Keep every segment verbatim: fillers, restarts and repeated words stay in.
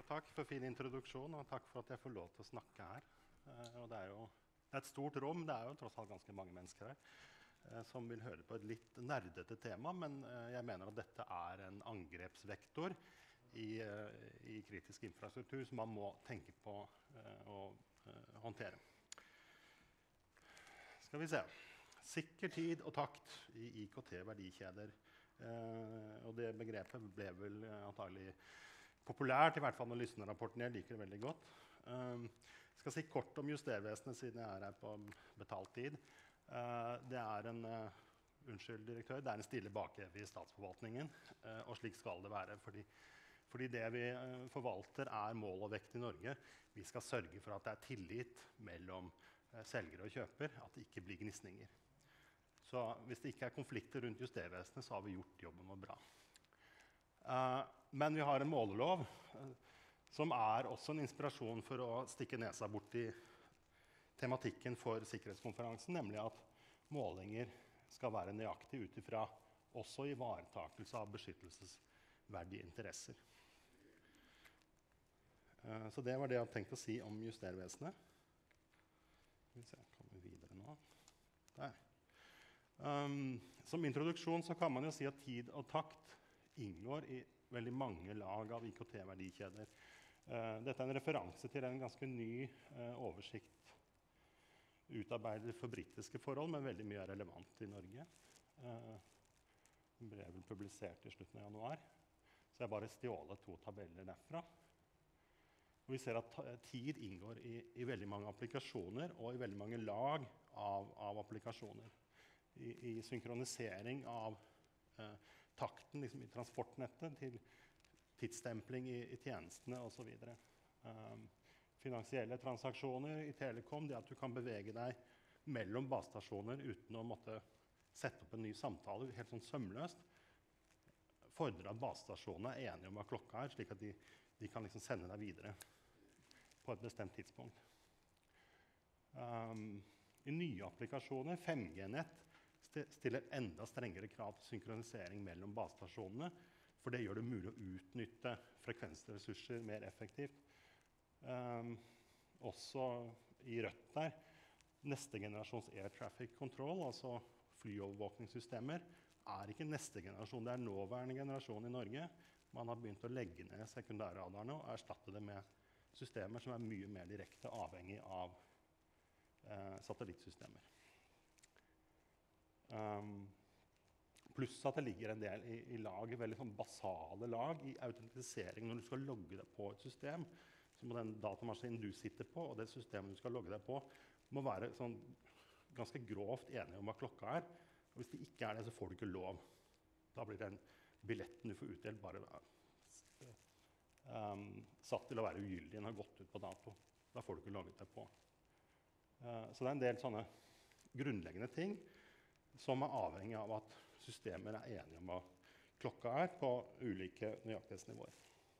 takk for fin introduksjon, og takk for at jeg får lov til å snakke her. Eh, og det er jo det er et stort rom, det er jo tross alt ganske mange mennesker her, eh, som vil høre på et litt nerdete tema, men eh, jeg mener at dette er en angrepsvektor i, eh, i kritisk infrastruktur som man må tenke på eh, og eh, håndtere. Skal vi se. Sikker tid og takt i I K T-verdikjeder. Eh, og det begrepet ble vel antagelig populært, i hvert fall når Lysne-rapporten. Jeg liker det veldig godt. Uh, jeg skal si kort om Justervesenet, siden jeg er her på betalt tid. Uh, det er en uh, unnskyld, direktør, det er en stille bakevje i statsforvaltningen, uh, og slik skal det være. Fordi, fordi det vi uh, forvalter er mål og vekt i Norge. Vi skal sørge for at det er tillit mellom uh, selger og kjøper, at det ikke blir gnisninger. Så hvis det ikke er konflikter rundt Justervesenet, så har vi gjort jobben vår bra. Uh, men vi har en målelov uh, som er også en inspirasjon for å stikke nesa bort i tematikken for sikkerhetskonferansen, nemlig at målinger skal være nøyaktig ut ifra også ivaretakelse av beskyttelsesverdige interesser. Uh, så det var det jeg hadde tenkt å si om Justervesenet. Skal vi se, kommer vi videre nå? Der. Um, som introduksjon så kan man jo si at tid og takt inngår i veldig mange lag av I K T-verdikjeder. Uh, dette er en referanse til en ganske ny uh, oversikt utarbeidet for britiske forhold, men veldig mye er relevant i Norge. Uh, den ble vel publisert i slutten av januar, så jeg bare stjålet to tabeller derfra. Og vi ser at tid inngår i, i veldig mange applikasjoner og i veldig mange lag av, av applikasjoner. I, i synkronisering av uh, takten liksom, i transportnettet til tidsstempling i, i tjenestene og så videre. Um, finansielle transaksjoner i Telekom, det at du kan bevege deg mellom basestasjoner uten å måtte sette opp en ny samtale, helt sånn sømløst, fordrer at basestasjonene er enige om hva klokka er, slik at de, de kan liksom sende deg videre på et bestemt tidspunkt. Um, I nye applikasjoner, fem G-nett, stiller enda strengere krav til synkronisering mellom basestasjonene, for det gjør det mulig å utnytte frekvensressurser mer effektivt. Um, også i rødt der, neste generasjons air traffic control, altså flyovervåkningssystemer, er ikke neste generasjon, det er nåværende generasjon i Norge. Man har begynt å legge ned sekundærradarene og erstatte det med systemer som er mye mer direkte avhengig av eh, satellittsystemer. Um, pluss at det ligger en del i, i lag, veldig sånn basale lag i autentisering. Når du skal logge deg på et system, så må den datamaskinen du sitter på, og det systemet du skal logge deg på, må være sånn, ganske grovt enige om hva klokka er. Og hvis det ikke er det, så får du ikke lov. Da blir den billetten du får utdelt bare um, satt til å være ugyldig. Den har gått ut på dato. Da får du ikke logget deg på. Uh, så det er en del sånne grunnleggende ting som er avhengig av at systemer er enige om hva klokka er på ulike nøyaktighetsnivåer.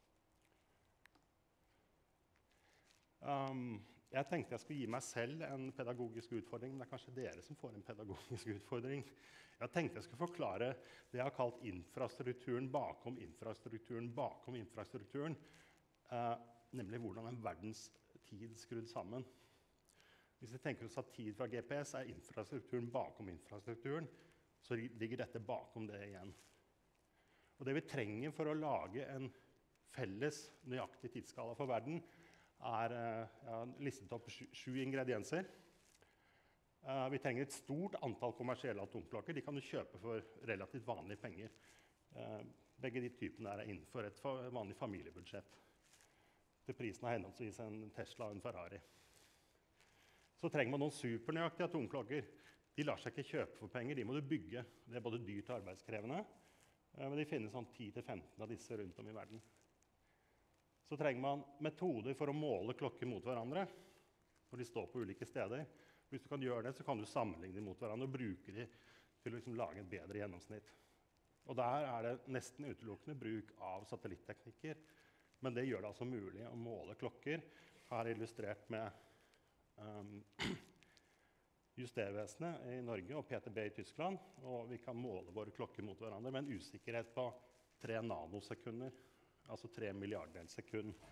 Um, jeg tenkte jeg skulle gi meg selv en pedagogisk utfordring, men det er kanskje dere som får en pedagogisk utfordring. Jeg tenkte jeg skulle forklare det jeg har kalt infrastrukturen bakom infrastrukturen bakom infrastrukturen, uh, nemlig hvordan en verdens tid skrudd sammen. Hvis vi tenker oss at tid fra G P S er infrastrukturen bakom infrastrukturen, så ligger dette bakom det igjen. Og det vi trenger for å lage en felles nøyaktig tidsskala for verden, er jeg har listet opp sju, sju ingredienser. Uh, vi trenger et stort antall kommersielle atomklokker. De kan du kjøpe for relativt vanlige penger. Uh, begge de typene er innenfor et vanlig familiebudsjett. Til prisen av henholdsvis en Tesla og en Ferrari. Så trenger man noen supernøyaktige atomklokker. De lar seg ikke kjøpe for penger, de må du bygge. Det er både dyrt og arbeidskrevende, men de finnes sånn ti til femten av disse rundt om i verden. Så trenger man metoder for å måle klokker mot hverandre, når de står på ulike steder. Hvis du kan gjøre det, så kan du sammenligne dem mot hverandre og bruke dem til å liksom lage et bedre gjennomsnitt. Og der er det nesten utelukkende bruk av satellitteknikker, men det gjør det altså mulig å måle klokker. Her er illustrert med Um, Justervesenet i Norge og P T B i Tyskland, og vi kan måle våre klokker mot hverandre med en usikkerhet på tre nanosekunder, altså tre milliardels sekund.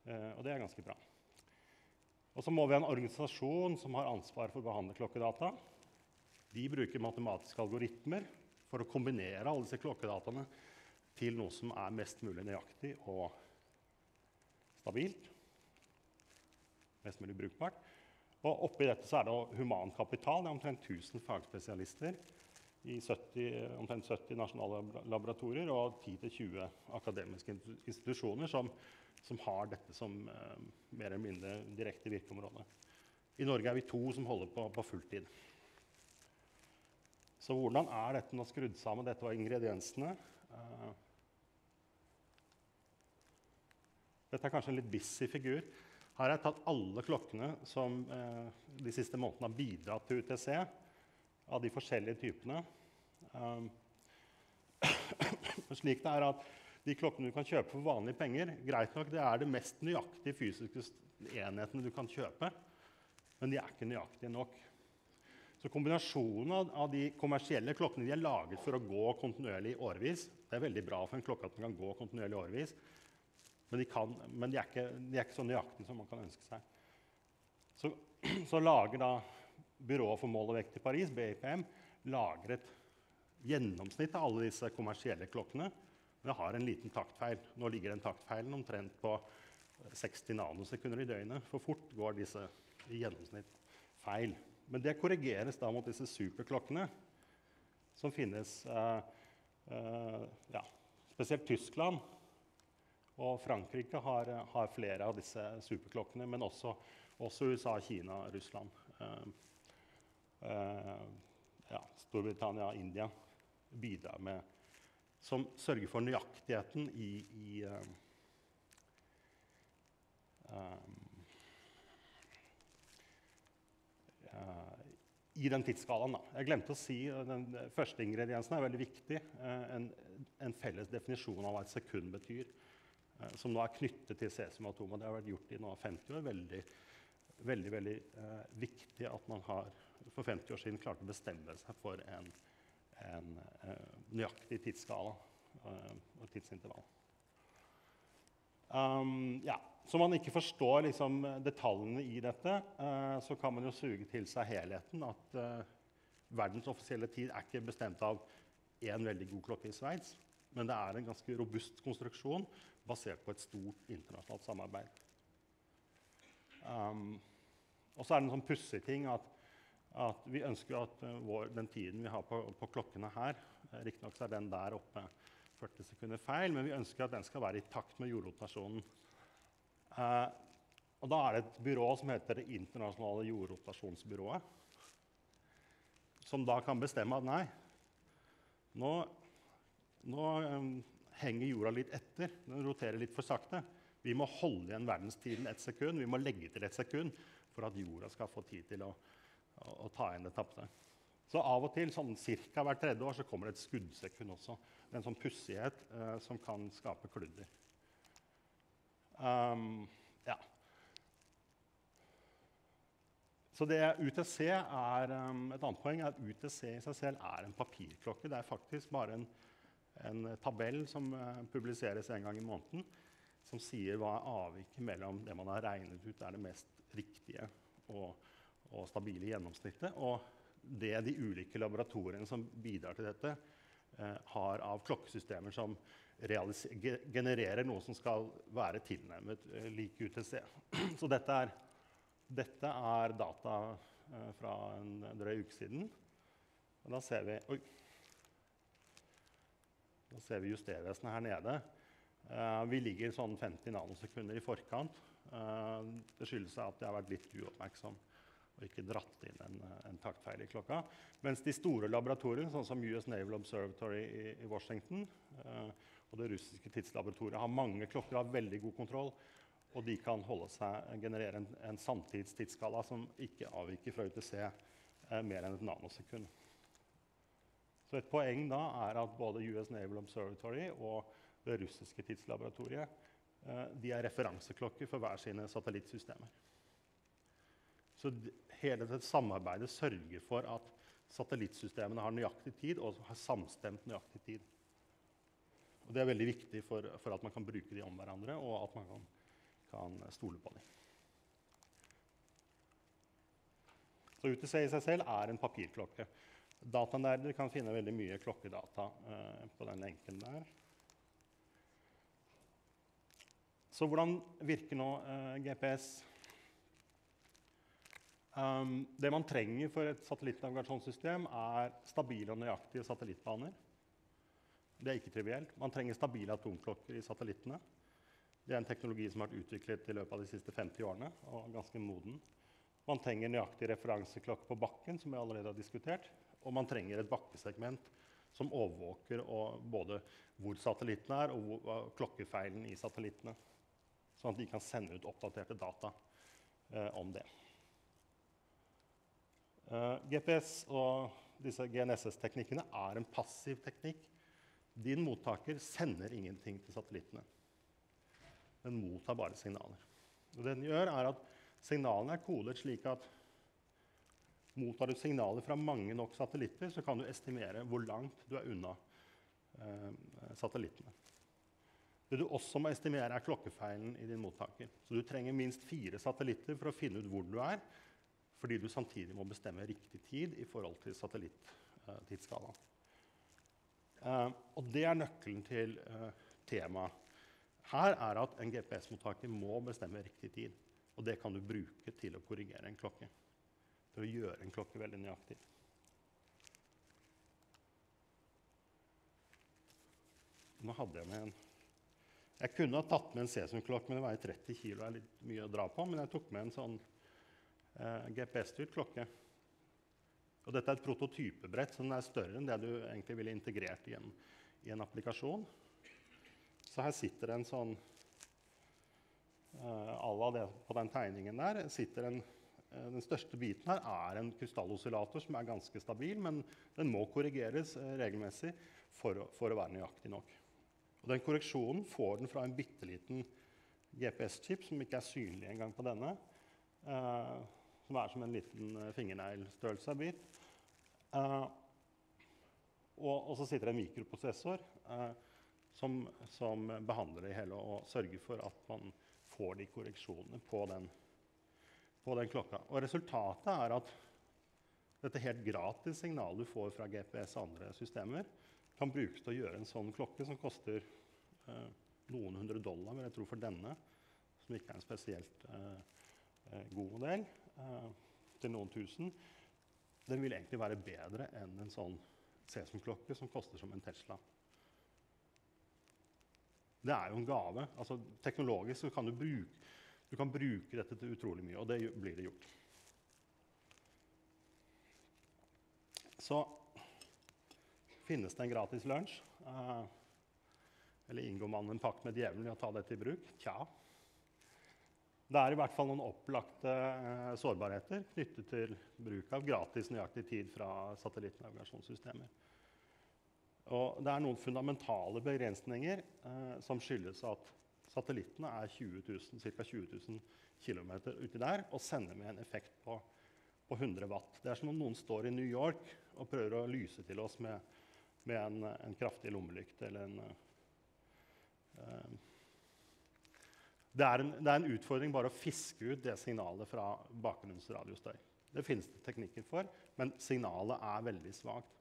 Uh, og det er ganske bra. Og så må vi ha en organisasjon som har ansvar for å behandle klokkedata. De bruker matematiske algoritmer for å kombinere alle disse klokkedataene til noe som er mest mulig nøyaktig og stabilt. Mest mulig brukbart. Og oppi dette så er det human kapital. Det er omtrent tusen fagspesialister i sytti, omtrent sytti nasjonale laboratorier og ti til tjue akademiske institusjoner som, som har dette som eh, mer eller mindre direkte virkeområde. I Norge er vi to som holder på på fulltid. Så hvordan er dette nå skrudd sammen? Dette var ingrediensene. Uh, dette er kanskje en litt busy figur. Her har jeg tatt alle klokkene som uh, de siste månedene har bidratt til U T C, av de forskjellige typene. Um, slik det er at de klokkene du kan kjøpe for vanlige penger, greit nok, det er det mest nøyaktige fysiske enhetene du kan kjøpe, men de er ikke nøyaktige nok. Så kombinasjonen av, av de kommersielle klokkene de er laget for å gå kontinuerlig i årevis. Det er veldig bra for en klokke at den kan gå kontinuerlig i årevis, men, de, kan, men de, er ikke, de er ikke så nøyaktige som man kan ønske seg. Så, så lager da Byrået for mål og vekt i Paris, B I P M, lager et gjennomsnitt av alle disse kommersielle klokkene. Men det har en liten taktfeil. Nå ligger den taktfeilen omtrent på seksti nanosekunder i døgnet. For fort går disse i gjennomsnitt feil. Men det korrigeres da mot disse superklokkene som finnes, uh, uh, ja, spesielt Tyskland og Frankrike har, har flere av disse superklokkene, men også, også U S A, Kina, Russland, uh, uh, ja, Storbritannia, India bidrar med, som sørger for nøyaktigheten i, i uh, um, i den tidsskalaen. Da. Jeg glemte å si at den første ingrediensen er veldig viktig. En, en felles definisjon av hva et sekund betyr, som nå er knyttet til cesiumatomet. Det har vært gjort i nå femti år. Veldig, veldig, veldig eh, viktig at man har for femti år siden klart å bestemme seg for en, en eh, nøyaktig tidsskala eh, og tidsintervall. Um, ja. Så man ikke forstår liksom, detaljene i dette, uh, så kan man jo suge til seg helheten. At uh, verdens offisielle tid er ikke bestemt av en veldig god klokke i Sveits, men det er en ganske robust konstruksjon basert på et stort internasjonalt samarbeid. Um, og så er det en sånn pussig ting at, at vi ønsker at uh, vår, den tiden vi har på, på klokkene her, uh, riktignok så er den der oppe førti sekunder feil, men vi ønsker at den skal være i takt med jordrotasjonen. Uh, og da er det et byrå som heter Det internasjonale jordrotasjonsbyrået, som da kan bestemme at nei, nå, nå um, henger jorda litt etter, den roterer litt for sakte. Vi må holde igjen verdenstiden et sekund, vi må legge til et sekund for at jorda skal få tid til å, å, å ta igjen det tapte. Så av og til, sånn cirka hver tredje år, så kommer det et skuddsekund også. Det er en sånn pussighet uh, som kan skape kludder. Um, ja. Så det U T C er, um, et annet poeng er at U T C i seg selv er en papirklokke. Det er faktisk bare en, en tabell som uh, publiseres en gang i måneden, som sier hva er avviket mellom det man har regnet ut er det mest riktige og, og stabile gjennomsnittet, og det de ulike laboratoriene som bidrar til dette, uh, har av klokkesystemer som genererer noe som skal være tilnærmet uh, lik U T C. Så dette er, dette er data uh, fra en drøy uke siden. Og da ser vi, oi, da ser vi justervesenet her nede. Uh, vi ligger sånn femti nanosekunder i forkant. Uh, det skyldes at jeg har vært litt uoppmerksom og ikke dratt inn en, en taktfeil i klokka. Mens de store laboratoriene, sånn som U S Naval Observatory i, i Washington, uh, og det russiske tidslaboratoriet har mange klokker, har veldig god kontroll, og de kan holde seg, generere en, en samtidstidsskala som ikke avviker fra U T C eh, mer enn et nanosekund. Så et poeng da er at både U S Naval Observatory og det russiske tidslaboratoriet eh, de er referanseklokker for hver sine satellittsystemer. Så hele dette samarbeidet sørger for at satellittsystemene har nøyaktig tid og har samstemt nøyaktig tid. Og det er veldig viktig for, for at man kan bruke de om hverandre, og at man kan, kan stole på dem. Så U T C i seg selv er en papirklokke. Datanerder kan finne veldig mye klokkedata eh, på den lenken der. Så hvordan virker nå eh, G P S? Um, det man trenger for et satellittnavigasjonssystem er stabile og nøyaktige satellittbaner. Det er ikke trivielt. Man trenger stabile atomklokker i satellittene. Det er en teknologi som har vært utviklet i løpet av de siste femti årene, og ganske moden. Man trenger nøyaktig referanseklokke på bakken, som vi allerede har diskutert, og man trenger et bakkesegment som overvåker og både hvor satellittene er, og hvor, klokkefeilen i satellittene, sånn at de kan sende ut oppdaterte data eh, om det. Uh, G P S og disse G N S S-teknikkene er en passiv teknikk. Din mottaker sender ingenting til satellittene. Den mottar bare signaler. Og det den gjør er at signalene er kodet slik at mottar du signaler fra mange nok satellitter, så kan du estimere hvor langt du er unna uh, satellittene. Det du også må estimere er klokkefeilen i din mottaker. Så du trenger minst fire satellitter for å finne ut hvor du er, fordi du samtidig må bestemme riktig tid i forhold til satellitttidsskalaen. Uh, og det er nøkkelen til uh, temaet. Her er at en G P S-mottaker må bestemme riktig tid, og det kan du bruke til å korrigere en klokke, for å gjøre en klokke veldig nøyaktig. Nå hadde jeg med en... Jeg kunne ha tatt med en Cesium-klokke, men det veier tretti kilo, det er litt mye å dra på, men jeg tok med en sånn Uh, G P S-styrt klokke. Og dette er et prototypebrett som er større enn det du egentlig ville integrert i en, i en applikasjon. Så her sitter en sånn, uh, alla det på den tegningen der, sitter en, uh, den største biten her er en krystalloscillator som er ganske stabil, men den må korrigeres uh, regelmessig for å, for å være nøyaktig nok. Og den korreksjonen får den fra en bitteliten G P S-chip som ikke er synlig engang på denne, uh, som er som en liten uh, fingerneglstørrelse bit. Uh, og, og så sitter det en mikroprosessor uh, som, som behandler det hele og sørger for at man får de korreksjonene på den, på den klokka. Og resultatet er at dette helt gratis signal du får fra G P S og andre systemer kan brukes til å gjøre en sånn klokke som koster uh, noen hundre dollar, vil jeg tro for denne, som ikke er en spesielt uh, god modell, uh, til noen tusen. Den vil egentlig være bedre enn en sånn Cesium-klokke som koster som en Tesla. Det er jo en gave. Altså, teknologisk så kan du bruke, du kan bruke dette til utrolig mye, og det blir det gjort. Så finnes det en gratis lunsj, uh, eller inngår man en pakt med djevelen i å ta dette i bruk? Tja. Det er i hvert fall noen opplagte uh, sårbarheter knyttet til bruk av gratis nøyaktig tid fra satellittnavigasjonssystemer. Og det er noen fundamentale begrensninger uh, som skyldes at satellittene er tjue tusen, ca. tjue tusen kilometer uti der og sender med en effekt på, på hundre watt. Det er som om noen står i New York og prøver å lyse til oss med, med en, en kraftig lommelykt eller en... Uh, Det er, en, det er en utfordring bare å fiske ut det signalet fra bakgrunnsradiostøy. Det finnes det teknikker for, men signalet er veldig svagt.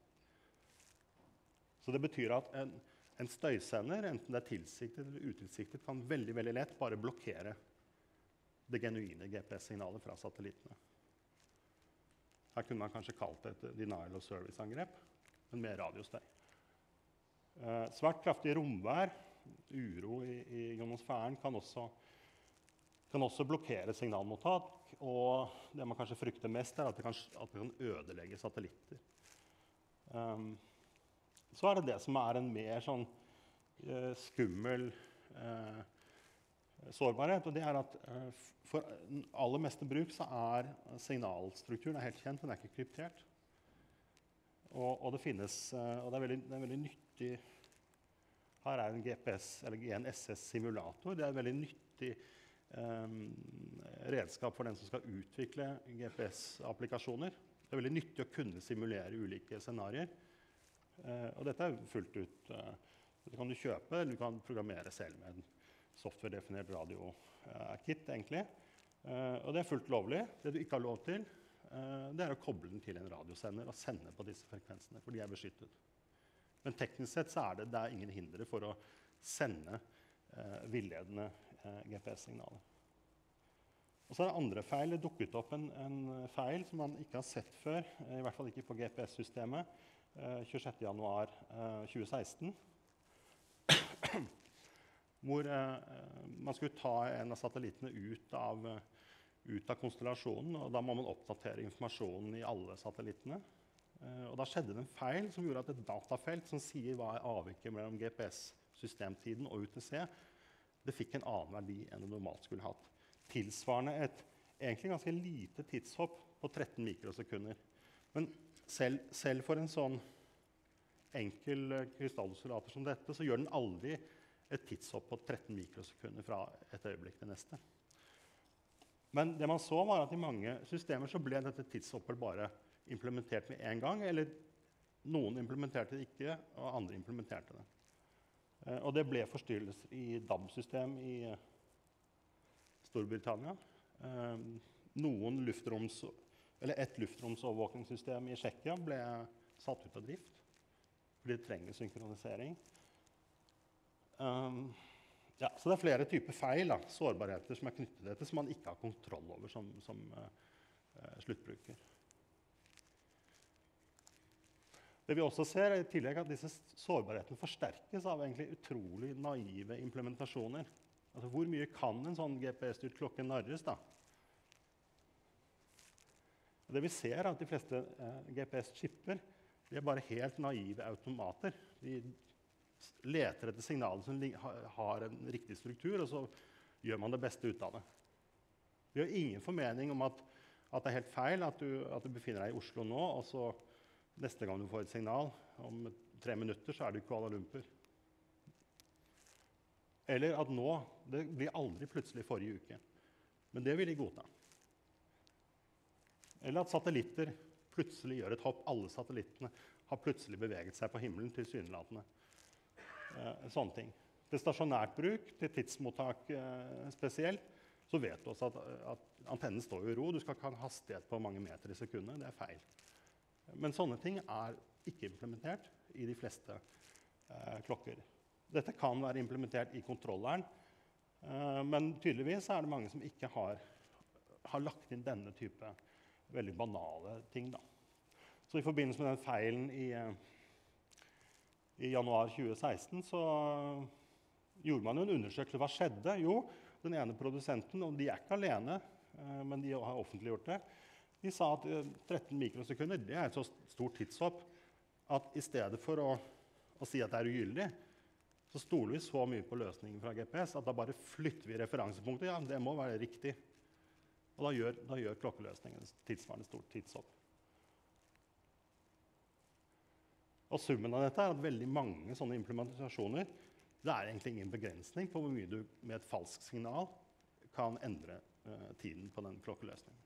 Så det betyr at en, en støysender, enten det er tilsiktet eller utilsiktet, kan veldig, veldig lett bare blokkere det genuine G P S-signalet fra satellittene. Her kunne man kanskje kalt det et denial of service-angrep, men med radiostøy. Eh, svært kraftig romvær, uro i, i ionosfæren kan også, kan også blokkere signalmottak, og det man kanskje frykter mest er at det kan, at det kan ødelegge satellitter. Um, så er det det som er en mer sånn uh, skummel uh, sårbarhet, og det er at uh, for aller meste bruk så er signalstrukturen er helt kjent, den er ikke kryptert. Og, og det finnes, uh, og det er veldig, det er veldig nyttig. Her er en G P S, eller G N S S-simulator. Det er et veldig nyttig um, redskap for den som skal utvikle G P S-applikasjoner. Det er veldig nyttig å kunne simulere ulike scenarier. Uh, og dette er fullt ut, uh, det kan du kjøpe, eller du kan programmere selv med den. software-definert radio-kit, egentlig. Uh, og det er fullt lovlig. Det du ikke har lov til, uh, det er å koble den til en radiosender og sende på disse frekvensene, for de er beskyttet. Men teknisk sett så er det, det er ingen hindre for å sende uh, villedende uh, G P S-signaler. Og så er det andre feil. Det dukket opp en, en feil som man ikke har sett før, uh, i hvert fall ikke på G P S-systemet, uh, tjuesjette januar uh, tjue seksten. Hvor uh, man skulle ta en av satellittene ut av, uh, ut av konstellasjonen, og da må man oppdatere informasjonen i alle satellittene. Uh, og da skjedde det en feil som gjorde at et datafelt som sier hva er avviket mellom G P S-systemtiden og U T C, det fikk en annen verdi enn det normalt skulle hatt. Tilsvarende et egentlig ganske lite tidshopp på tretten mikrosekunder. Men selv, selv for en sånn enkel uh, krystalloscillator som dette, så gjør den aldri et tidshopp på tretten mikrosekunder fra et øyeblikk til neste. Men det man så var at i mange systemer så ble dette tidshoppet bare implementert med en gang, eller noen implementerte det ikke, og andre implementerte det. Eh, og det ble forstyrrelser i D A B-system i eh, Storbritannia. Eh, noen luftroms, eller et luftromsovervåkningssystem i Tsjekkia ble satt ut av drift, fordi det trenger synkronisering. Um, ja, så det er flere typer feil, da, sårbarheter som er knyttet til dette, som man ikke har kontroll over som, som uh, uh, sluttbruker. Det vi også ser er i tillegg at disse sårbarhetene forsterkes av egentlig utrolig naive implementasjoner. Altså, hvor mye kan en sånn G P S-styrt klokke narres, da? Det vi ser er at de fleste uh, G P S-chipper de er bare helt naive automater. De leter etter signaler som har en riktig struktur, og så gjør man det beste ut av det. Vi har ingen formening om at, at det er helt feil at du, at du befinner deg i Oslo nå, og så neste gang du får et signal, om tre minutter, så er du i Kuala Lumpur. Eller at nå, det blir aldri plutselig forrige uke. Men det vil de godta. Eller at satellitter plutselig gjør et hopp. Alle satellittene har plutselig beveget seg på himmelen tilsynelatende. Uh, sånne ting. Til stasjonært bruk, til tidsmottak uh, spesielt, så vet du også at, at antennen står i ro. Du skal ikke ha en hastighet på mange meter i sekundet. Det er feil. Men sånne ting er ikke implementert i de fleste uh, klokker. Dette kan være implementert i kontrolleren, uh, men tydeligvis er det mange som ikke har, har lagt inn denne type veldig banale ting, da. Så i forbindelse med den feilen i uh, I januar tjue seksten så gjorde man jo en undersøkelse. Hva skjedde? Jo, den ene produsenten, og de er ikke alene, men de har offentliggjort det, de sa at tretten mikrosekunder det er et så stort tidshopp at i stedet for å, å si at det er ugyldig, så stoler vi så mye på løsningen fra G P S at da bare flytter vi referansepunktet. Ja, det må være riktig. Og da gjør, da gjør klokkeløsningen tilsvarende stort tidshopp. Og summen av dette er at veldig mange sånne implementasjoner, det er egentlig ingen begrensning på hvor mye du med et falskt signal kan endre uh, tiden på den klokkeløsningen.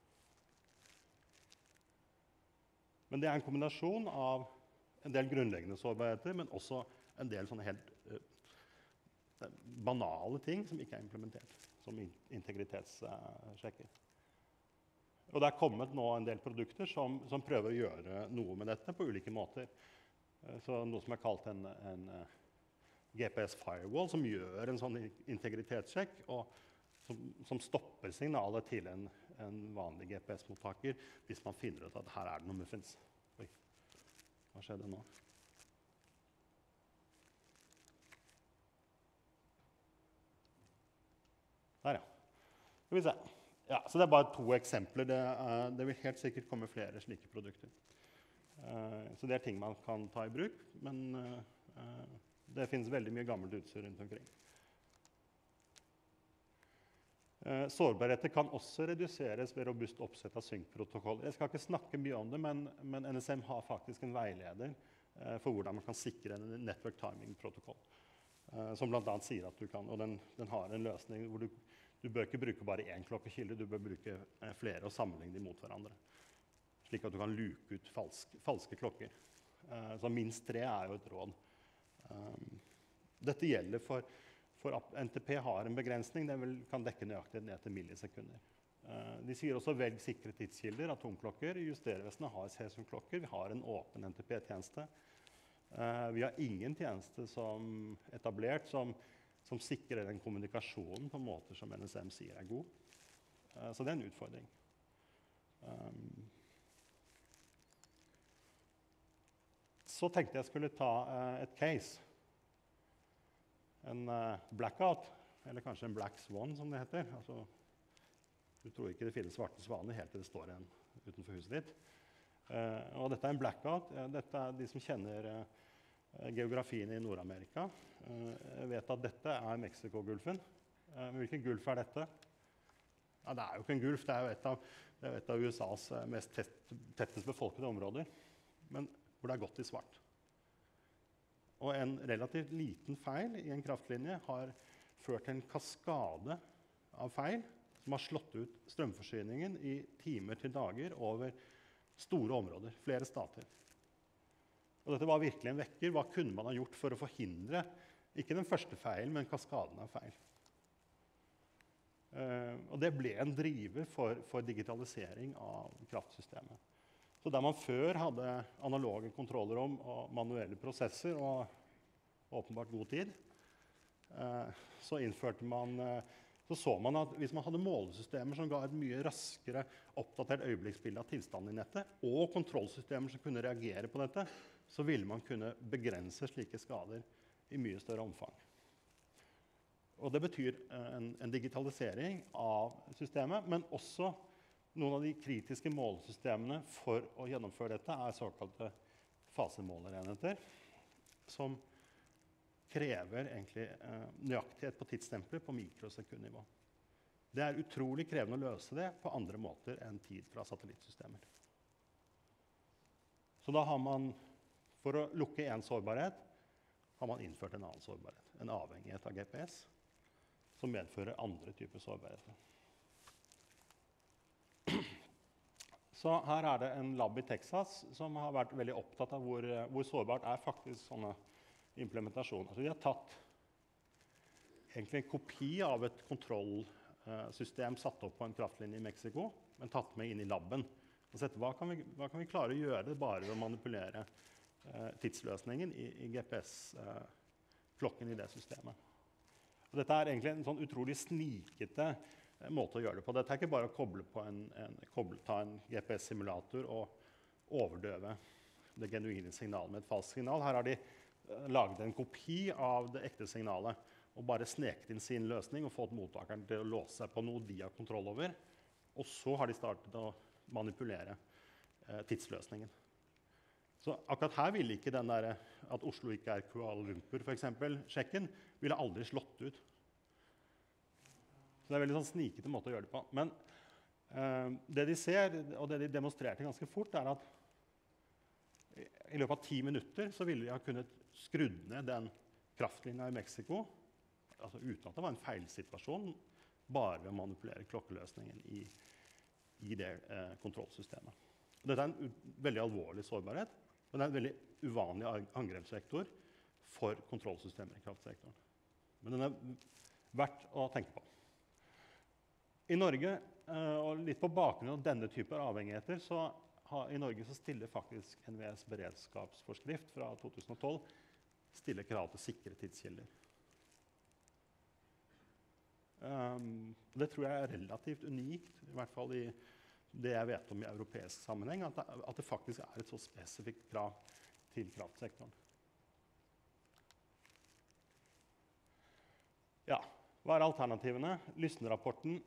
Men det er en kombinasjon av en del grunnleggende sårbarheter, men også en del sånne helt uh, banale ting som ikke er implementert, som in integritetssjekker. Og det er kommet nå en del produkter som, som prøver å gjøre noe med dette på ulike måter. Så noe som er kalt en, en G P S firewall, som gjør en sånn integritetssjekk, og som, som stopper signalet til en, en vanlig G P S-mottaker hvis man finner ut at her er det noe muffins. Oi, hva skjedde nå? Der, ja. Skal vi se. Ja, så det er bare to eksempler. Det, uh, det vil helt sikkert komme flere slike produkter. Uh, så det er ting man kan ta i bruk, men uh, uh, det finnes veldig mye gammelt utstyr rundt omkring. Uh, sårbarheter kan også reduseres ved robust oppsett av synkprotokoller. Jeg skal ikke snakke mye om det, men, men N S M har faktisk en veileder uh, for hvordan man kan sikre en network timing-protokoll. Uh, som blant annet sier at du kan, og den, den har en løsning hvor du Du bør ikke bruke bare én klokkekilde, du bør bruke eh, flere og sammenligne dem mot hverandre. Slik at du kan luke ut falsk, falske klokker. Uh, så minst tre er jo et råd. Um, dette gjelder for, For N T P har en begrensning, den vil, kan dekke nøyaktig ned til millisekunder. Uh, de sier også velg sikre tidskilder, atomklokker. Justervesenet har cesiumklokker. Vi har en åpen N T P-tjeneste. Uh, vi har ingen tjeneste som etablert som, som sikrer den kommunikasjonen på måter som N S M sier er god. Uh, så det er en utfordring. Um, så tenkte jeg skulle ta uh, et case. En uh, blackout, eller kanskje en black swan, som det heter. Altså, du tror ikke det finnes svarte svaner helt til det står en utenfor huset ditt. Uh, og dette er en blackout. Uh, dette er de som kjenner uh, geografien i Nord-Amerika. Uh, jeg vet at dette er Mexiko-gulfen. Uh, hvilken gulf er dette? Ja, det er jo ikke en gulf, det er jo et av, det er et av U S As uh, mest tett, tettest befolkede områder. Men hvor det er gått i svart. Og en relativt liten feil i en kraftlinje har ført til en kaskade av feil som har slått ut strømforsyningen i timer til dager over store områder, flere stater. Og dette var virkelig en vekker. Hva kunne man ha gjort for å forhindre, ikke den første feilen, men kaskaden av feil? Uh, og det ble en driver for, for digitalisering av kraftsystemet. Så der man før hadde analoge kontrollrom og manuelle prosesser og åpenbart god tid, eh, så innførte man, eh, så så man at hvis man hadde målesystemer som ga et mye raskere oppdatert øyeblikksbilde av tilstanden i nettet, og kontrollsystemer som kunne reagere på dette, så ville man kunne begrense slike skader i mye større omfang. Og det betyr eh, en, en digitalisering av systemet, men også noen av de kritiske målesystemene for å gjennomføre dette er såkalte fasemålerenheter, som krever egentlig eh, nøyaktighet på tidsstempelet på mikrosekundnivå. Det er utrolig krevende å løse det på andre måter enn tid fra satellittsystemer. Så da har man, for å lukke en sårbarhet, har man innført en annen sårbarhet, en avhengighet av G P S, som medfører andre typer sårbarheter. Så her er det en lab i Texas som har vært veldig opptatt av hvor, hvor sårbart er faktisk sånne implementasjoner. Så de har tatt egentlig en kopi av et kontrollsystem satt opp på en kraftlinje i Mexico, men tatt med inn i labben. Og sett, hva, kan vi, hva kan vi klare å gjøre bare ved å manipulere eh, tidsløsningen i, i G P S-klokken eh, i det systemet. Og dette er egentlig en sånn utrolig snikete måte å gjøre det på. Dette er ikke bare å koble på en, en, koble, ta en G P S-simulator og overdøve det genuine signalet med et falskt signal. Her har de uh, laget en kopi av det ekte signalet og bare sneket inn sin løsning og fått mottakeren til å låse seg på noe de har kontroll over. Og så har de startet å manipulere uh, tidsløsningen. Så akkurat her ville ikke den der at Oslo ikke er Kuala Lumpur, for eksempel, sjekken, ville aldri slått ut. Så det er en veldig sånn snikete måte å gjøre det på. Men eh, det de ser, og det de demonstrerte ganske fort, er at i løpet av ti minutter så ville de ha kunnet skrudd ned den kraftlinja i Mexico, altså uten at det var en feilsituasjon, bare ved å manipulere klokkeløsningen i, i det eh, kontrollsystemet. Dette er en veldig alvorlig sårbarhet, men det er en veldig uvanlig angrepsvektor for kontrollsystemer i kraftsektoren. Men den er verdt å tenke på. I Norge, og litt på bakgrunn av denne type avhengigheter, så har, i Norge så stiller faktisk N V Es beredskapsforskrift fra to tusen og tolv stiller krav til sikre tidskilder. Um, det tror jeg er relativt unikt, i hvert fall i det jeg vet om i europeisk sammenheng, at det, at det faktisk er et så spesifikt krav til kraftsektoren. Ja, hva er alternativene? Lysne-rapporten,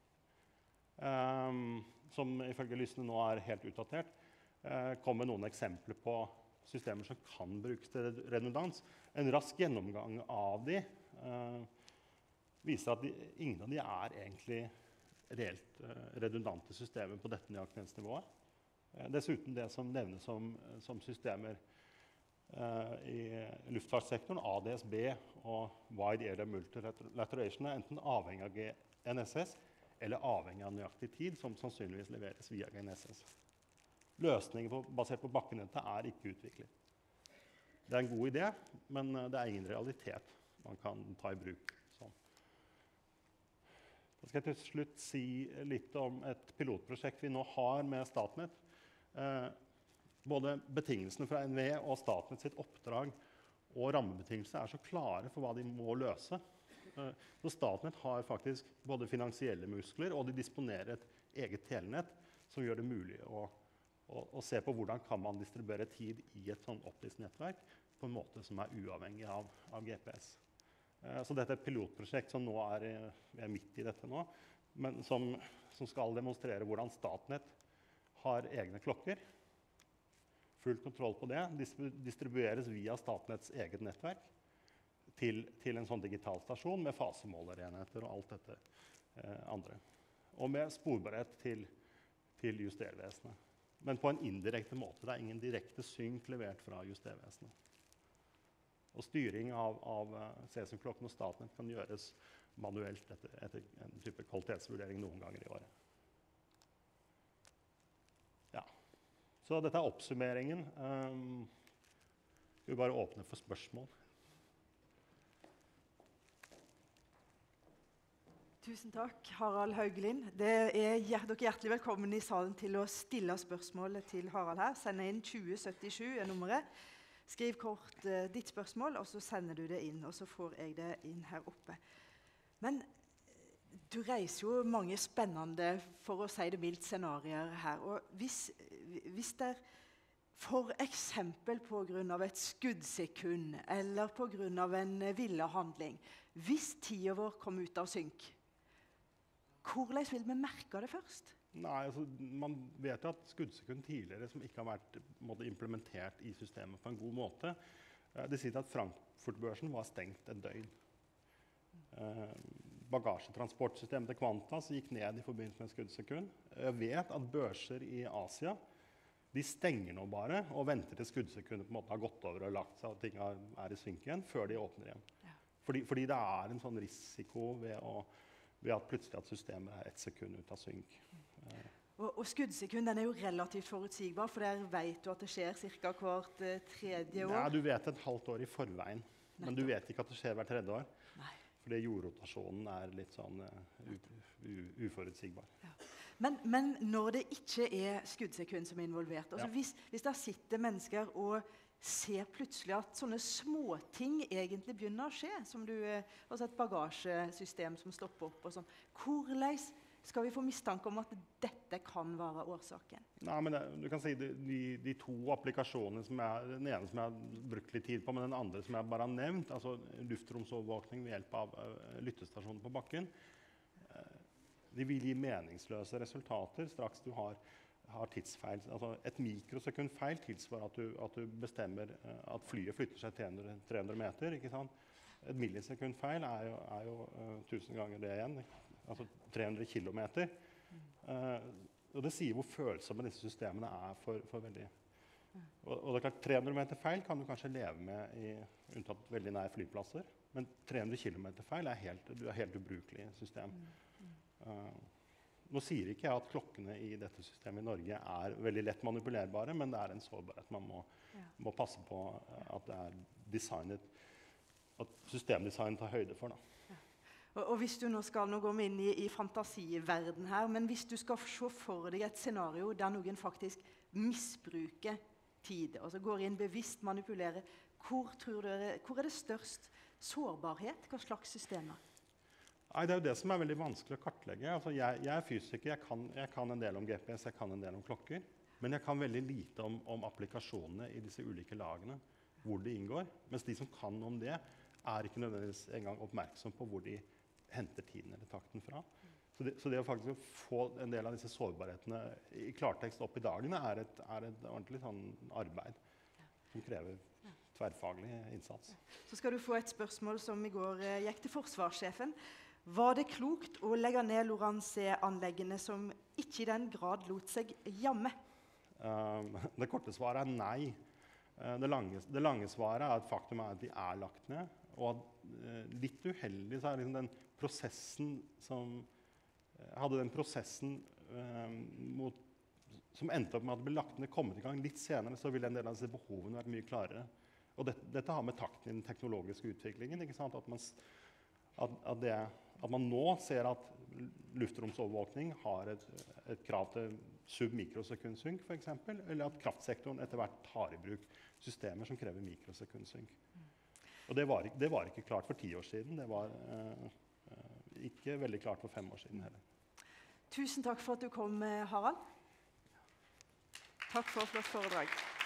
Um, som ifølge Lysne nå er helt utdatert, uh, kom med noen eksempler på systemer som kan brukes til redundans. En rask gjennomgang av de uh, viser at de, ingen av de er egentlig reelt uh, redundante systemer på dette nøyaktighetsnivået. Uh, dessuten det som nevnes som, som systemer uh, i luftfartssektoren, A D S B og Wide Area Multilateration, er enten avhengig av G N S S eller avhengig av nøyaktig tid, som sannsynligvis leveres via G N S S. Løsninger på, basert på bakkenettet er ikke utviklet. Det er en god idé, men det er ingen realitet man kan ta i bruk skal jeg til slutt si litt om et pilotprosjekt vi nå har med Statnett. Eh, både betingelsene fra N V E og Statnett sitt oppdrag og rammebetingelser er så klare for hva de må løse. Eh, så Statnett har faktisk både finansielle muskler, og de disponerer et eget telenett som gjør det mulig å, å, å se på hvordan kan man distribuere tid i et sånn opplyst nettverk på en måte som er uavhengig av, av G P S. Så dette er et pilotprosjekt som nå er, vi er midt i dette nå, men som, som skal demonstrere hvordan Statnett har egne klokker. Full kontroll på det. Distribueres via Statnetts eget nettverk til, til en sånn digital stasjon med fasemålerenheter og alt dette eh, andre. Og med sporbarhet til, til Justervesenet. Men på en indirekte måte. Det er ingen direkte synk levert fra Justervesenet. Og styring av, av Cesium-klokken og Statnett kan gjøres manuelt etter, etter en type kvalitetsvurdering noen ganger i året. Ja. Så dette er oppsummeringen. Um, skal vi bare åpne for spørsmål? Tusen takk, Harald Haugelin. Det er dere hjertelig velkommen i salen til å stille spørsmål til Harald her. Send inn tjue syttisju er nummeret. Skriv kort uh, ditt spørsmål, og så sender du det inn, og så får jeg det inn her oppe. Men du reiser jo mange spennende, for å si det mildt, scenarier her. Og hvis, hvis det er for eksempel på grunn av et skuddsekund, eller på grunn av en ville handling, hvis tiden vår kom ut av synk, hvordan vil vi merke det først? Nei, altså, man vet at skuddsekund tidligere som ikke har vært måtte, implementert i systemet på en god måte. Eh, det sier at Frankfurt-børsen var stengt et døgn. Eh, bagasjetransportsystemet til Qantas gikk ned i forbindelse med skuddsekund. Jeg vet at børser i Asia de stenger nå bare og venter til skuddsekundet på en måte har gått over og lagt seg og ting er, er i synk igjen før de åpner igjen. Ja. Fordi, fordi det er en sånn risiko ved å ved at plutselig at systemet er ett sekund ut av synk. Og, og skuddsekund den er jo relativt forutsigbar, for der vet du at det skjer cirka hvert uh, tredje år. Ja, du vet et halvt år i forveien, Nettopp. Men du vet ikke at det skjer hvert tredje år. Nei. Fordi jordrotasjonen er litt sånn uh, uforutsigbar. Ja. Men, men når det ikke er skuddsekund som er involvert, altså ja. hvis, hvis der sitter mennesker og ser plutselig at sånne småting egentlig begynner å skje, som du, altså et bagasjesystem som stopper opp og sånn. Hvordan skal vi få mistanke om at dette kan være årsaken? Nei, men det, du kan si de, de, de to applikasjonene som jeg, den ene som jeg har brukt litt tid på, men den andre som jeg bare har nevnt, altså luftromsovervåkning ved hjelp av uh, lyttestasjoner på bakken, uh, de vil gi meningsløse resultater straks du har har tidsfeil. Altså et mikrosekund feil tilsvarer at du, at du bestemmer uh, at flyet flytter seg tre hundre meter. Ikke sant? Et millisekund feil er jo, er jo uh, tusen ganger det igjen. Altså tre hundre kilometer. Uh, og det sier hvor følsomme disse systemene er for, for veldig... Og, og det er klart, tre hundre meter feil kan du kanskje leve med i unntatt veldig nær flyplasser. Men tre hundre kilometer feil er helt, er helt ubrukelig system. Uh, Nå sier ikke jeg at klokkene i dette systemet i Norge er veldig lett manipulerbare, men det er en sårbarhet man må, ja. må passe på at det er designet, at systemdesign tar høyde for. Da. Ja. Og, og hvis du nå skal nå gå inn i, i fantasiverden her, men hvis du skal se for deg et scenario der noen faktisk misbruker tid, altså går inn bevisst, manipulerer, hvor, tror dere, hvor er det størst sårbarhet? Hva slags systemer? Nei, det er jo det som er veldig vanskelig å kartlegge. Altså, jeg, jeg er fysiker, jeg kan, jeg kan en del om G P S, jeg kan en del om klokker, men jeg kan veldig lite om, om applikasjonene i disse ulike lagene, hvor de inngår. Mens de som kan om det, er ikke nødvendigvis engang oppmerksom på hvor de henter tiden eller takten fra. Så det, så det å faktisk få en del av disse sårbarhetene i klartekst opp i dagene er et, er et ordentlig sånn arbeid som krever tverrfaglig innsats. Så skal du få et spørsmål som i går eh, gikk til forsvarssjefen. Var det klokt å legge ned Lorentzé-anleggene som ikke i den grad lot seg jamme? Um, det korte svaret er nei. Uh, det, lange, det lange svaret er at faktum er at de er lagt ned. Og at, uh, litt uheldig så er liksom den prosessen som uh, hadde den prosessen uh, mot, som endte opp med at det ble lagt ned, kommet i gang litt senere, så ville en del av disse behovene vært mye klarere. Og det, dette har med takten i den teknologiske utviklingen, ikke sant? At man, at, at det, at man nå ser at luftromsovervåkning har et, et krav til sub-mikrosekundsynk, for eksempel, eller at kraftsektoren etter hvert tar i bruk systemer som krever mikrosekundsynk. Og det var, det var ikke klart for ti år siden, det var eh, ikke veldig klart for fem år siden heller. Tusen takk for at du kom, Harald. Takk for flott foredrag.